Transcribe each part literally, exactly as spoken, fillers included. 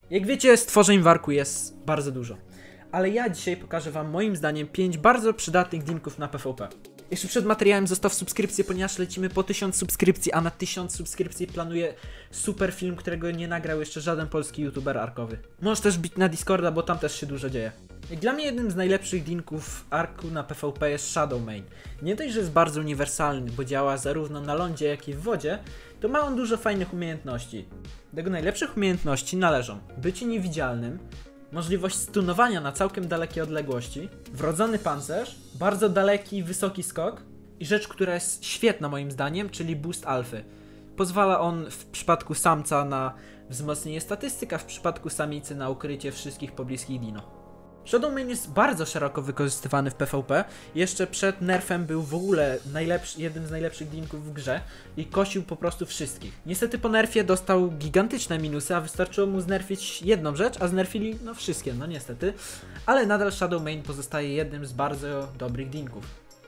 Jak wiecie, stworzeń w Arku jest bardzo dużo. Ale ja dzisiaj pokażę wam moim zdaniem pięć bardzo przydatnych dinków na PvP. Jeszcze przed materiałem zostaw subskrypcję, ponieważ lecimy po tysiąc subskrypcji, a na tysiąc subskrypcji planuję super film, którego nie nagrał jeszcze żaden polski youtuber arkowy. Możesz też bić na Discorda, bo tam też się dużo dzieje. Jak dla mnie jednym z najlepszych dinków Arku na PvP jest Shadowmane. Nie dość, że jest bardzo uniwersalny, bo działa zarówno na lądzie, jak i w wodzie, to ma on dużo fajnych umiejętności. Do jego najlepszych umiejętności należą bycie niewidzialnym, możliwość stunowania na całkiem dalekie odległości, wrodzony pancerz, bardzo daleki i wysoki skok i rzecz, która jest świetna moim zdaniem, czyli boost alfy. Pozwala on w przypadku samca na wzmocnienie statystyk, a w przypadku samicy na ukrycie wszystkich pobliskich dino. Shadowmane jest bardzo szeroko wykorzystywany w PvP. Jeszcze przed nerfem był w ogóle najlepszy, jednym z najlepszych dinków w grze i kosił po prostu wszystkich. Niestety po nerfie dostał gigantyczne minusy, a wystarczyło mu znerfić jedną rzecz, a znerfili no wszystkie, no niestety. Ale nadal Shadowmane pozostaje jednym z bardzo dobrych dinków.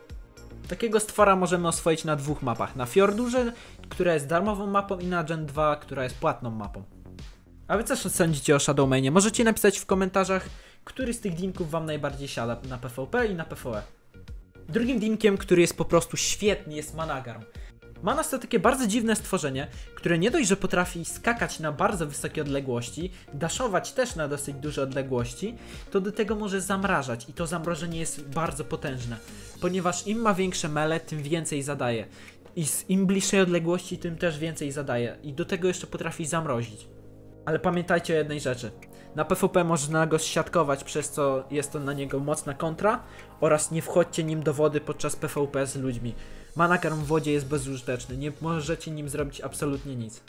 Takiego stwora możemy oswoić na dwóch mapach. Na Fjordurze, która jest darmową mapą, i na Gen dwa, która jest płatną mapą. A wy co sądzicie o Shadowmane? Możecie napisać w komentarzach, który z tych dinków wam najbardziej siada na PvP i na PvE. Drugim dinkiem, który jest po prostu świetny, jest Managarm. Manas to takie bardzo dziwne stworzenie, które nie dość, że potrafi skakać na bardzo wysokie odległości, daszować też na dosyć duże odległości, to do tego może zamrażać i to zamrożenie jest bardzo potężne, ponieważ im ma większe mele, tym więcej zadaje. I z im bliższej odległości, tym też więcej zadaje i do tego jeszcze potrafi zamrozić. Ale pamiętajcie o jednej rzeczy. Na PvP można go zsiatkować, przez co jest to na niego mocna kontra, oraz nie wchodźcie nim do wody podczas PvP z ludźmi. Managarm w wodzie jest bezużyteczny, nie możecie nim zrobić absolutnie nic.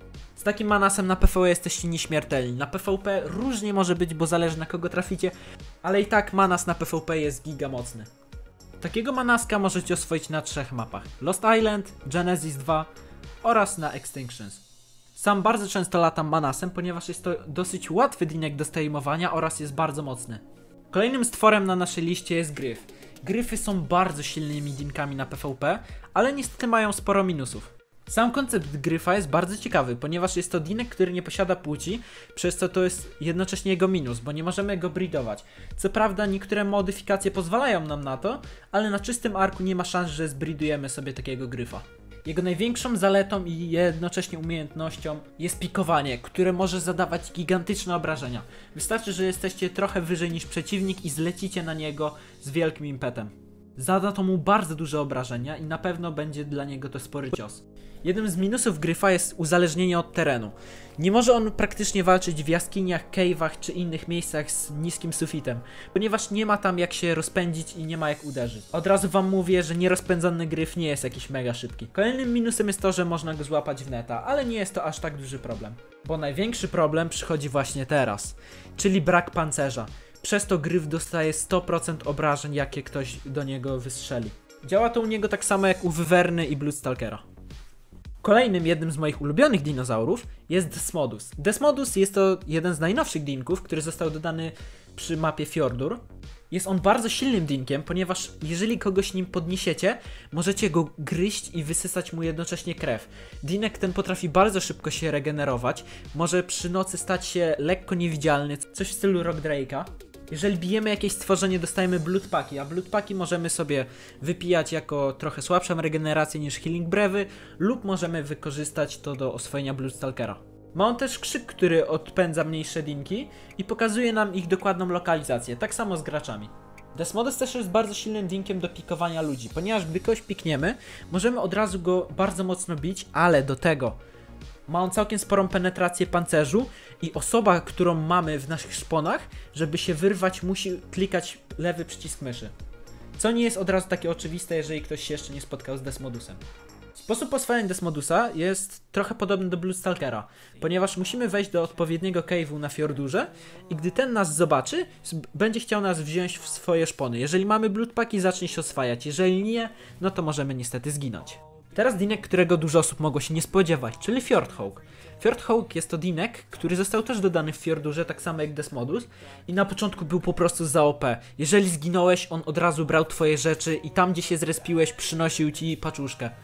Z takim manasem na PvE jesteście nieśmiertelni. Na PvP różnie może być, bo zależy na kogo traficie, ale i tak manas na PvP jest giga mocny. Takiego manaska możecie oswoić na trzech mapach: Lost Island, Genesis dwa oraz na Extinctions. Sam bardzo często latam manasem, ponieważ jest to dosyć łatwy dinek do streamowania oraz jest bardzo mocny. Kolejnym stworem na naszej liście jest Gryf. Gryfy są bardzo silnymi dinkami na PvP, ale niestety mają sporo minusów. Sam koncept Gryfa jest bardzo ciekawy, ponieważ jest to dinek, który nie posiada płci, przez co to jest jednocześnie jego minus, bo nie możemy go breedować. Co prawda niektóre modyfikacje pozwalają nam na to, ale na czystym Arku nie ma szans, że zbreedujemy sobie takiego Gryfa. Jego największą zaletą i jednocześnie umiejętnością jest pikowanie, które może zadawać gigantyczne obrażenia. Wystarczy, że jesteście trochę wyżej niż przeciwnik i zlecicie na niego z wielkim impetem. Zada to mu bardzo duże obrażenia i na pewno będzie dla niego to spory cios. Jednym z minusów Gryfa jest uzależnienie od terenu. Nie może on praktycznie walczyć w jaskiniach, cave'ach czy innych miejscach z niskim sufitem, ponieważ nie ma tam jak się rozpędzić i nie ma jak uderzyć. Od razu wam mówię, że nierozpędzony Gryf nie jest jakiś mega szybki. Kolejnym minusem jest to, że można go złapać w neta, ale nie jest to aż tak duży problem. Bo największy problem przychodzi właśnie teraz, czyli brak pancerza. Przez to Gryf dostaje sto procent obrażeń, jakie ktoś do niego wystrzeli. Działa to u niego tak samo jak u Wyverny i Bloodstalkera. Kolejnym, jednym z moich ulubionych dinozaurów jest Desmodus. Desmodus jest to jeden z najnowszych dinków, który został dodany przy mapie Fjordur. Jest on bardzo silnym dinkiem, ponieważ jeżeli kogoś nim podniesiecie, możecie go gryźć i wysysać mu jednocześnie krew. Dinek ten potrafi bardzo szybko się regenerować, może przy nocy stać się lekko niewidzialny, coś w stylu Rock Drake'a. Jeżeli bijemy jakieś stworzenie, dostajemy bloodpaki, a bloodpaki możemy sobie wypijać jako trochę słabszą regenerację niż healing brewy, lub możemy wykorzystać to do oswojenia Bloodstalkera. Ma on też krzyk, który odpędza mniejsze dinki i pokazuje nam ich dokładną lokalizację, tak samo z graczami. Desmodus też jest bardzo silnym dinkiem do pikowania ludzi, ponieważ gdy kogoś pikniemy, możemy od razu go bardzo mocno bić, ale do tego ma on całkiem sporą penetrację pancerzu i osoba, którą mamy w naszych szponach, żeby się wyrwać, musi klikać lewy przycisk myszy. Co nie jest od razu takie oczywiste, jeżeli ktoś się jeszcze nie spotkał z Desmodusem. Sposób oswajania Desmodusa jest trochę podobny do Bloodstalkera, ponieważ musimy wejść do odpowiedniego cave'u na Fjordurze i gdy ten nas zobaczy, będzie chciał nas wziąć w swoje szpony. Jeżeli mamy bloodpaki, zacznie się oswajać, jeżeli nie, no to możemy niestety zginąć. Teraz dinek, którego dużo osób mogło się nie spodziewać, czyli Fjordhawk. Fjordhawk jest to dinek, który został też dodany w Fjordurze, tak samo jak Desmodus, i na początku był po prostu za O P. Jeżeli zginąłeś, on od razu brał twoje rzeczy i tam, gdzie się zrespiłeś, przynosił ci paczuszkę.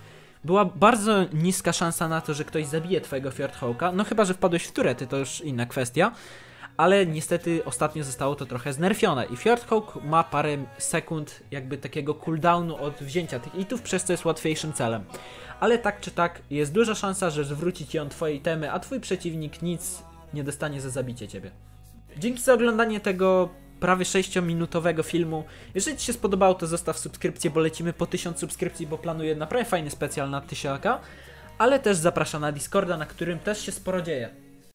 była bardzo niska szansa na to, że ktoś zabije twojego Fjordhawka, no chyba, że wpadłeś w turety, to już inna kwestia. Ale niestety ostatnio zostało to trochę znerfione i Fjordhawk ma parę sekund jakby takiego cooldownu od wzięcia tych itów, przez co jest łatwiejszym celem. Ale tak czy tak jest duża szansa, że zwróci ci on twoje itemy, a twój przeciwnik nic nie dostanie za zabicie ciebie. Dzięki za oglądanie tego prawie sześciominutowego filmu. Jeżeli ci się spodobało, to zostaw subskrypcję, bo lecimy po tysiąc subskrypcji, bo planuję naprawdę fajny specjal na tysiaka. Ale też zapraszam na Discorda, na którym też się sporo dzieje.